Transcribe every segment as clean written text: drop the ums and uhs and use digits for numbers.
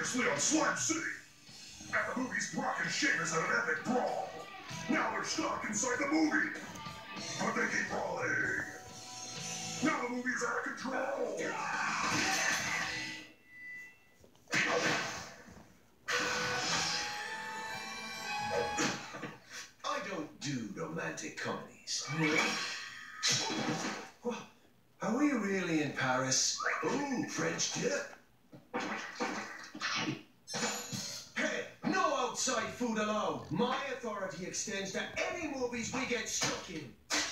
Previously on Slamcity. At the movies, Brock and Sheamus had an epic brawl. Now they're stuck inside the movie. But they keep brawling. Now the movie's out of control. I don't do romantic comedies. Are we really in Paris? Ooh, French dip. Hey, no outside food allowed. My authority extends to any movies we get stuck in.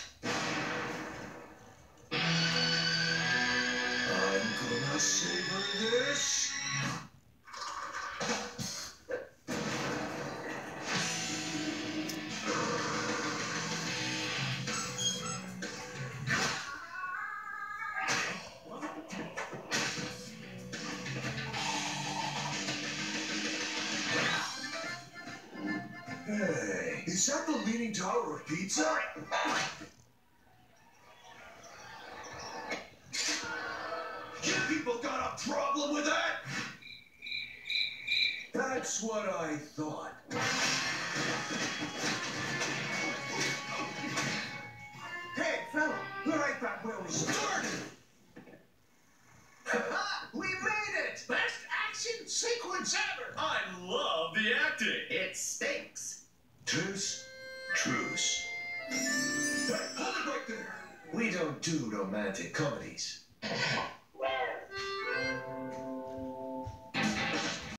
I'm gonna savor this. Hey, is that the Leaning Tower of Pizza? You people got a problem with that? That's what I thought. Hey, fella, we're right back where we started. We made it! Best action sequence ever! I love the acting. It stinks. Truce? Truce. Hey, hold it right there! We don't do romantic comedies.